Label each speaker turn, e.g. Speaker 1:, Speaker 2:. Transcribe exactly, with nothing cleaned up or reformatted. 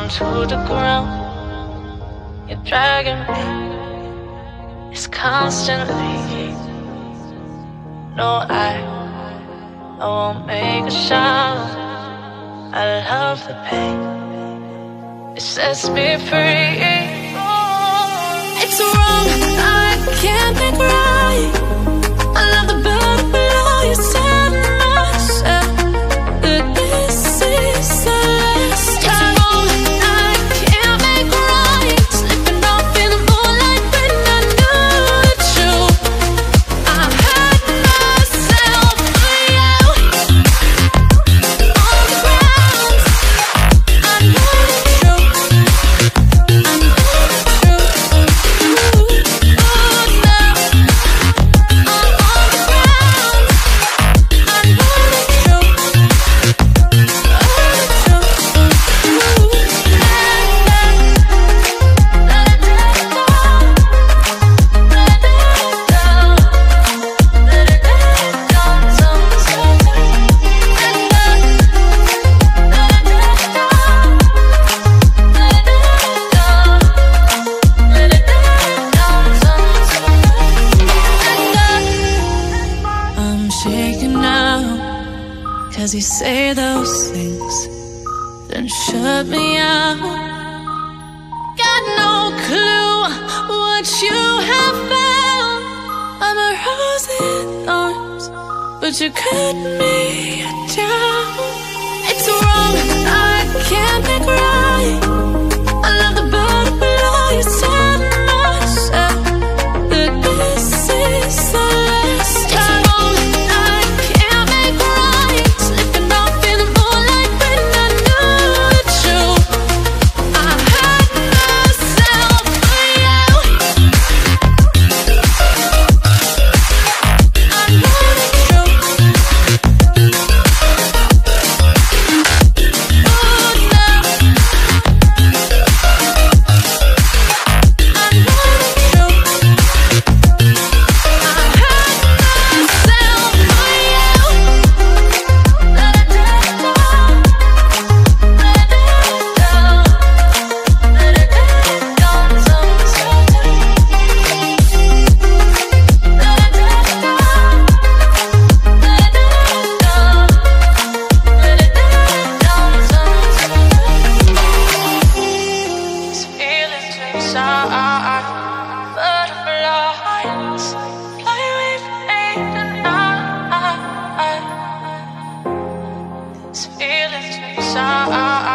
Speaker 1: to the ground. You're dragging me, it's constantly. No, I, I won't make a sound. I love the pain, it sets me free. It's wrong, I can't think right. I love the bird below you said myself that this is the last time. It's wrong, I can't make right. Slipping off in the moonlight when I knew the truth. I hurt myself for you. On the ground, I know the truth. I know the truth. Ooh, now I'm on the ground. I know the truth. I'm shaking now, 'cause you say those things, then shut me out. Got no clue what you have found. I'm a rose in arms, but you cut me down. It's wrong, I can't make right. I love the bird below you said myself that this is the last time. It's wrong, I can't make right. Slipping off in the moonlight when I knew the truth. I hurt myself for you. I know the truth. Ooh, now I know the truth. I hurt myself for you. Let it down, let it down, let it down, sometimes. Let it down, let it down, let it down, sometimes. These feelings inside, butterflies fly away from me tonight. These feelings inside.